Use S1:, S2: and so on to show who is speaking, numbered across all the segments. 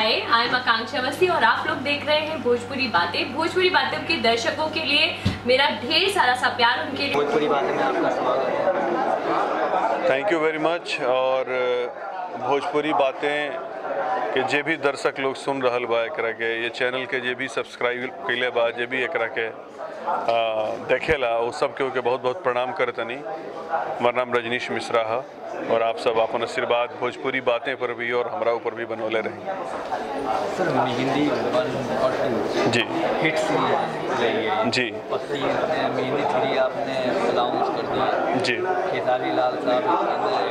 S1: Hi, I am आकांक्षा अवस्थी और आप लोग देख रहे हैं भोजपुरी बातें। भोजपुरी बातें के दर्शकों के लिए मेरा ढेर सारा सा प्यार, उनके लिए
S2: भोजपुरी बातें में आपका स्वागत है।
S3: Thank you very much. और भोजपुरी बातें के जे भी दर्शक लोग सुन रहल बा एकरा के, ये चैनल के जे भी सब्सक्राइब कैले बा, जे भी एकरा के देखेला, वो सब के बहुत बहुत प्रणाम करतनी। हमारा नाम रजनीश मिश्रा है और आप सब अपन आशीर्वाद भोजपुरी बातें पर भी और हमरा ऊपर भी बनौले रही।
S2: सर, मेहंदी 1 और 2
S3: जी
S2: हिट सीरीज
S3: जी
S2: मेहंदी 3 आपने अनाउंस कर दिया।
S3: जी
S2: खेसारी लाल साहब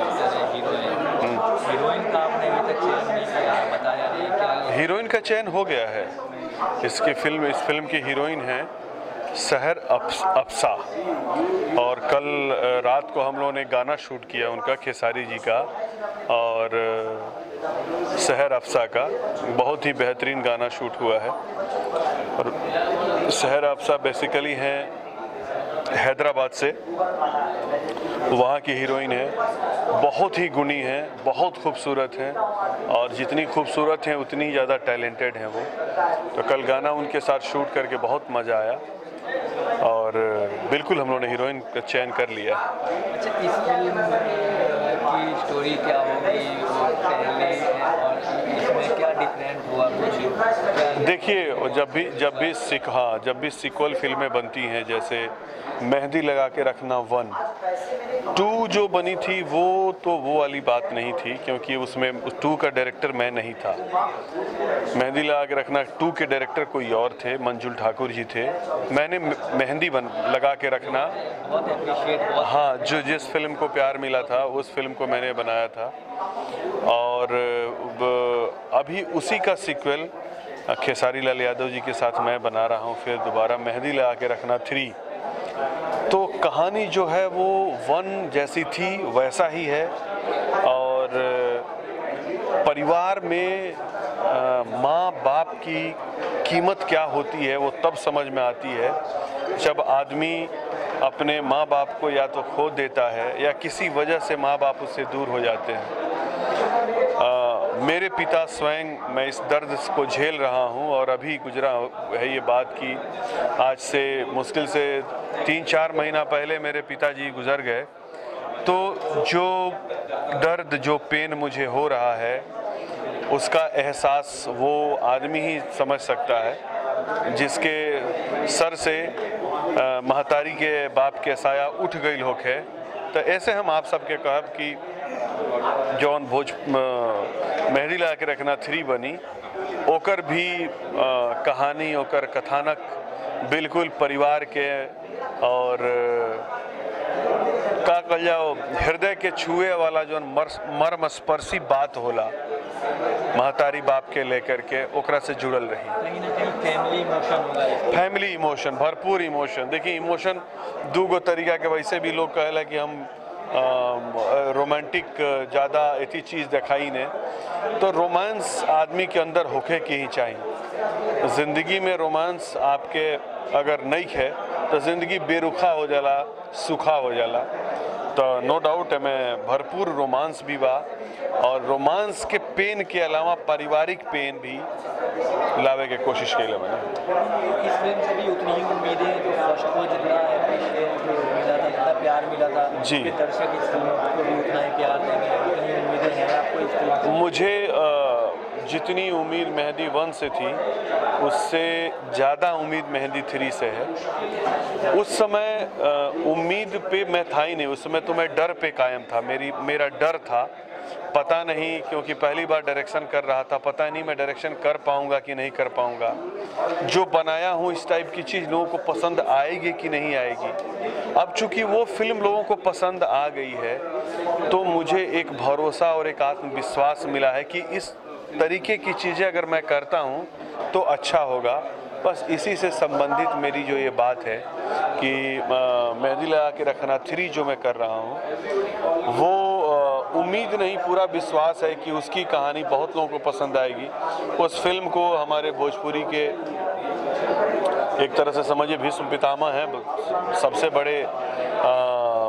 S2: हीरोइन का आपने अभी तक चयन नहीं किया, बताया नहीं क्या?
S3: हीरोइन का चयन हो गया है। इस फिल्म की हीरोइन है सहर अफसा और कल रात को हम लोगों ने गाना शूट किया उनका, खेसारी जी का और सहर अफसा का। बहुत ही बेहतरीन गाना शूट हुआ है। और सहर अफसा बेसिकली हैं हैदराबाद से, वहाँ की हीरोइन है। बहुत ही गुणी हैं, बहुत खूबसूरत हैं और जितनी खूबसूरत हैं उतनी ज़्यादा टैलेंटेड हैं वो। तो कल गाना उनके साथ शूट करके बहुत मज़ा आया और बिल्कुल हम लोगों ने हीरोइन का चयन कर लिया।
S2: अच्छा, इस फिल्म की स्टोरी क्या होगी वो पहले और इसमें क्या डिफरेंट हुआ कुछ?
S3: देखिए, जब भी सीक्वल फिल्में बनती हैं, जैसे मेहंदी लगा के रखना 1, 2 जो बनी थी वो वाली बात नहीं थी, क्योंकि उसमें 2 का डायरेक्टर मैं नहीं था। मेहंदी लगा के रखना 2 के डायरेक्टर कोई और थे, मंजुल ठाकुर जी थे। मैंने मेहंदी लगा के रखना, हाँ, जो जिस फिल्म को प्यार मिला था उस फिल्म को मैंने बनाया था। और अभी उसी का सीक्वल खेसारी लाल यादव जी के साथ मैं बना रहा हूँ, फिर दोबारा मेहंदी लगा के रखना 3। तो कहानी जो है वो 1 जैसी थी वैसा ही है। और परिवार में माँ बाप की कीमत क्या होती है वो तब समझ में आती है जब आदमी अपने माँ बाप को या तो खो देता है या किसी वजह से माँ बाप उससे दूर हो जाते हैं। मेरे पिता स्वयं, मैं इस दर्द को झेल रहा हूँ और अभी गुजरा है ये बात कि आज से मुश्किल से 3-4 महीना पहले मेरे पिताजी गुजर गए। तो जो दर्द, जो पेन मुझे हो रहा है उसका एहसास वो आदमी ही समझ सकता है जिसके सर से महतारी के बाप के साया उठ गई होके। तो ऐसे हम आप सबके कहब कि जौन मेहंदी लगा के रखना 3 बनी, ओकर भी कहानी, ओकर कथानक बिल्कुल परिवार के और का कह जाओ हृदय के छुए वाला जौन मर्मस्पर्शी बात होला महतारी बाप के लेकर के, ओकरा से जुड़ल रही।
S2: कहीं ना कहीं फैमिली इमोशन होगा,
S3: फैमिली इमोशन, भरपूर इमोशन। देखिए, इमोशन 2 गो तरीका के, वैसे भी लोग कहेला कि हम रोमांटिक ज़्यादा ऐसी चीज़ दिखाई ने, तो रोमांस आदमी के अंदर होके की ही चाहिए। ज़िंदगी में रोमांस आपके अगर नहीं है तो ज़िंदगी बेरुखा हो जाला, सूखा हो जाला। तो नो डाउट में भरपूर रोमांस भी बा और रोमांस के पेन के अलावा पारिवारिक पेन भी लावे के कोशिश कैले मैंने।
S2: इस फिल्म से भी उतनी ही उम्मीदें जो फर्स्ट को जितना मिला था, जितना प्यार मिला था,
S3: जी,
S2: दर्शक इस फिल्म को भी उतना ही प्यार देंगे, उतनी उम्मीदें हैं आपको इस फिल्म से?
S3: मुझे जितनी उम्मीद मेहंदी 1 से थी उससे ज़्यादा उम्मीद मेहंदी 3 से है। उस समय उम्मीद पे मैं था ही नहीं, उस समय तो मैं डर पे कायम था। मेरा डर था, पता नहीं, क्योंकि पहली बार डायरेक्शन कर रहा था, पता नहीं मैं डायरेक्शन कर पाऊंगा कि नहीं कर पाऊंगा। जो बनाया हूँ इस टाइप की चीज़ लोगों को पसंद आएगी कि नहीं आएगी। अब चूंकि वो फिल्म लोगों को पसंद आ गई है तो मुझे एक भरोसा और एक आत्मविश्वास मिला है कि इस तरीके की चीज़ें अगर मैं करता हूँ तो अच्छा होगा। बस इसी से संबंधित मेरी जो ये बात है कि मेहंदी लगा के रखना 3 जो मैं कर रहा हूँ वो उम्मीद नहीं, पूरा विश्वास है कि उसकी कहानी बहुत लोगों को पसंद आएगी। उस फिल्म को हमारे भोजपुरी के एक तरह से समझिए भीष्म पितामह हैं, सबसे बड़े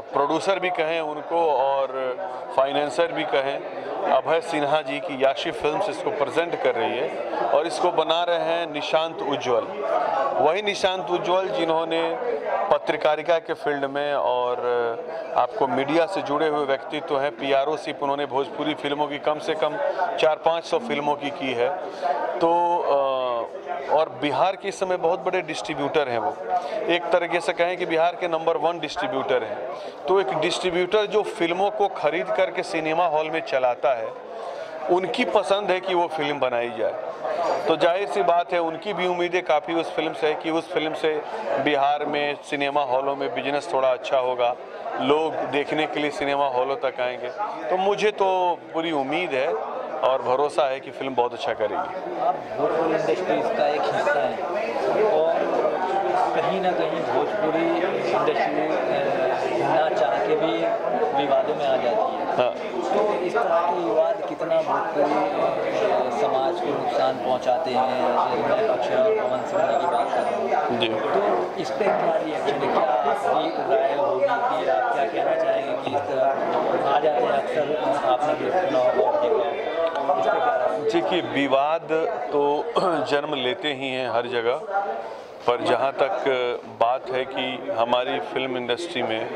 S3: प्रोड्यूसर भी कहें उनको और फाइनेंसर भी कहें, अभय सिन्हा जी की याशी फिल्म्स इसको प्रेजेंट कर रही है और इसको बना रहे हैं निशांत उज्ज्वल। वही निशांत उज्ज्वल जिन्होंने पत्रकारिता के फील्ड में और आपको मीडिया से जुड़े हुए व्यक्तित्व हैं, PRO सिर्फ उन्होंने भोजपुरी फिल्मों की कम से कम 400-500 फिल्मों की है। तो और बिहार के इस समय बहुत बड़े डिस्ट्रीब्यूटर हैं, वो एक तरीके से कहें कि बिहार के नंबर 1 डिस्ट्रीब्यूटर हैं। तो एक डिस्ट्रीब्यूटर जो फिल्मों को खरीद करके सिनेमा हॉल में चलाता है, उनकी पसंद है कि वो फिल्म बनाई जाए, तो जाहिर सी बात है उनकी भी उम्मीदें काफ़ी उस फिल्म से है कि उस फिल्म से बिहार में सिनेमा हॉलों में बिजनेस थोड़ा अच्छा होगा, लोग देखने के लिए सिनेमा हॉलों तक आएंगे। तो मुझे तो पूरी उम्मीद है और भरोसा है कि फिल्म बहुत अच्छा करेगी।
S2: आप भोजपुरी इंडस्ट्री का एक हिस्सा हैं और कहीं ना कहीं भोजपुरी इंडस्ट्री ना चाह के भी विवादों में आ जाती है।
S3: हाँ।
S2: तो इस तरह के विवाद कितना भोजपुरी समाज को नुकसान पहुंचाते हैं? मैं अक्षरा और पवन सिंह की बात कर रहा हूँ
S3: जी।
S2: तो इस पर क्या रिएक्शन है, क्या आपकी राय होगी कि आप क्या कहना चाहेंगे कि इस तरह आ जाते हैं अक्सर, आपने भी सुना होगा और देखा होगा, इस पर क्या राय?
S3: देखिए, विवाद तो जन्म लेते ही हैं हर जगह, पर जहाँ तक बात है कि हमारी फिल्म इंडस्ट्री में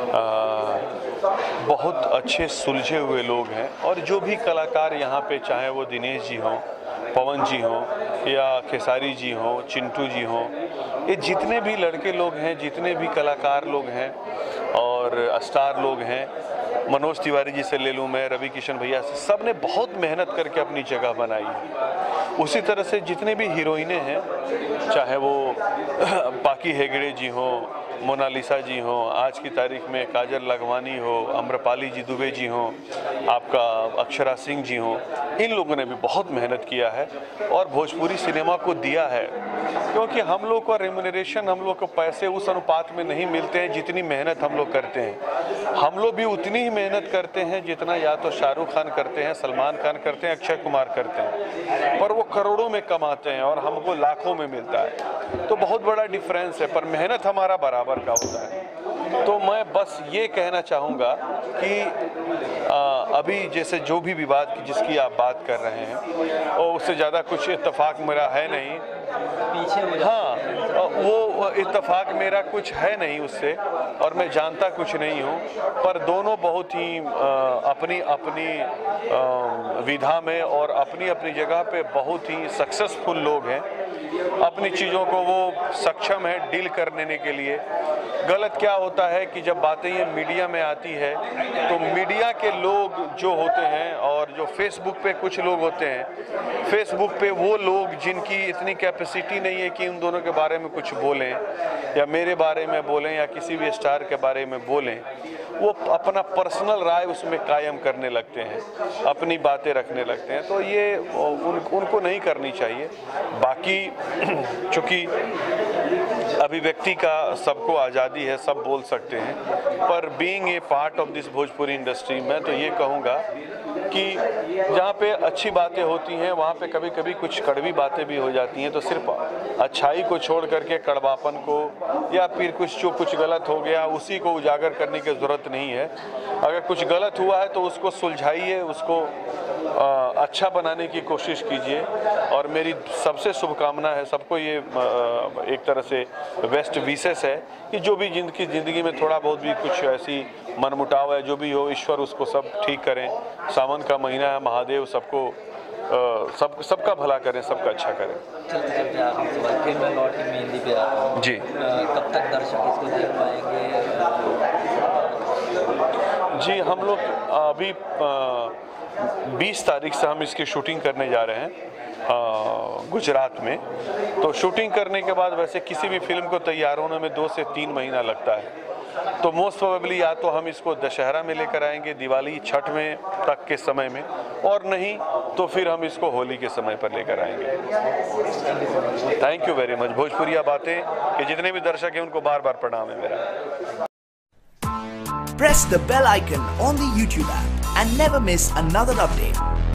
S3: बहुत अच्छे सुलझे हुए लोग हैं और जो भी कलाकार यहाँ पे, चाहे वो दिनेश जी हों, पवन जी हों या खेसारी जी हों, चिंटू जी हों, ये जितने भी लड़के लोग हैं, जितने भी कलाकार लोग हैं और स्टार लोग हैं, मनोज तिवारी जी से ले लूँ मैं, रवि किशन भैया से, सब ने बहुत मेहनत करके अपनी जगह बनाई है। उसी तरह से जितने भी हीरोइनें हैं, चाहे वो पाकी हेगड़े जी हों, मोनालिसा जी हों, आज की तारीख में काजल लखवानी हो, अम्रपाली जी दुबे जी हों, आपका अक्षरा सिंह जी हों, इन लोगों ने भी बहुत मेहनत किया है और भोजपुरी सिनेमा को दिया है, क्योंकि हम लोग का रेम्यूनरेशन, हम लोग को पैसे उस अनुपात में नहीं मिलते हैं जितनी मेहनत हम लोग करते हैं। हम लोग भी उतनी ही मेहनत करते हैं जितना या तो शाहरुख खान करते हैं, सलमान खान करते हैं, अक्षय कुमार करते हैं, पर वो करोड़ों में कमाते हैं और हमको लाखों में मिलता है। तो बहुत बड़ा डिफरेंस है, पर मेहनत हमारा बराबर का होता है। तो मैं बस ये कहना चाहूँगा कि अभी जैसे जो भी विवाद की जिसकी आप बात कर रहे हैं और उससे ज़्यादा कुछ इत्तेफाक मेरा है नहीं,
S2: पीछे हो
S3: हाँ, वो इत्तेफाक मेरा कुछ है नहीं उससे और मैं जानता कुछ नहीं हूँ, पर दोनों बहुत ही अपनी अपनी विधा में और अपनी अपनी जगह पे बहुत ही सक्सेसफुल लोग हैं। अपनी चीज़ों को वो सक्षम है डील करने के लिए। गलत क्या होता है कि जब बातें ये मीडिया में आती है तो मीडिया के लोग जो होते हैं और जो फेसबुक पे कुछ लोग होते हैं, फेसबुक पे वो लोग जिनकी इतनी कैपेसिटी नहीं है कि उन दोनों के बारे में कुछ बोलें या मेरे बारे में बोलें या किसी भी स्टार के बारे में बोलें, वो अपना पर्सनल राय उसमें कायम करने लगते हैं, अपनी बातें रखने लगते हैं। तो ये उनको नहीं करनी चाहिए। बाकी चूँकि अभिव्यक्ति का सबको आज़ादी है, सब बोल सकते हैं, पर being a part of this Bhojpuri industry, मैं तो ये कहूँगा कि जहाँ पे अच्छी बातें होती हैं वहाँ पे कभी कभी कुछ कड़वी बातें भी हो जाती हैं। तो सिर्फ अच्छाई को छोड़ करके कड़वापन को या फिर कुछ गलत हो गया उसी को उजागर करने की ज़रूरत नहीं है। अगर कुछ गलत हुआ है तो उसको सुलझाइए, उसको अच्छा बनाने की कोशिश कीजिए। और मेरी सबसे शुभकामना है सबको, ये एक तरह से बेस्ट विशेष है कि जो भी ज़िंदगी में थोड़ा बहुत भी कुछ ऐसी मनमुटाव है, जो भी हो, ईश्वर उसको सब ठीक करें। सावन का महीना है, महादेव सबको सबका भला करें, सबका अच्छा करें।
S2: चलते चलते आखिरी सवाल, फिर मैं लौट के मेहंदी पे आता हूँ
S3: जी।
S2: कब तक दर्शक इसको देख पाएंगे?
S3: जी, हम लोग अभी 20 तारीख से हम इसकी शूटिंग करने जा रहे हैं गुजरात में। तो शूटिंग करने के बाद वैसे किसी भी फिल्म को तैयार होने में 2 से 3 महीना लगता है। तो मोस्ट प्रोबेबली या तो हम इसको दशहरा में लेकर आएंगे, दिवाली छठ में तक के समय में, और नहीं तो फिर हम इसको होली के समय पर लेकर आएंगे। Thank you very much. Bhojpuriya बातें कि जितने भी दर्शक हैं उनको बार बार प्रणाम है मेरा।
S4: Press the bell icon on the YouTube app and never miss another update.